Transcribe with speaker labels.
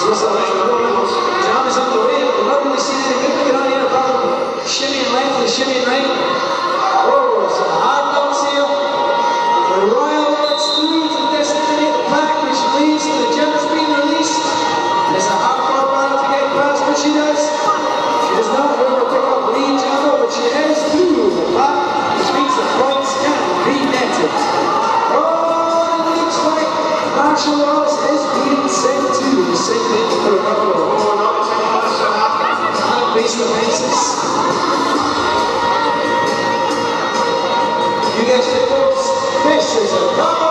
Speaker 1: Jam is underway. We've not really seen any movement on here apart from shimmying left and shimmying right. Oh, some hard knocks here. The Royal runs through to designate the pack, which leads to the Gemma's being released. It's a hard-fought battle to get past, but she does. She does not ever pick up lead, Gemma, but she is through the pack, which means the points can be netted. Oh, it looks like Marshall Lawless is being sent to the same in for a couple of base defenses. You guys take those. This is a couple.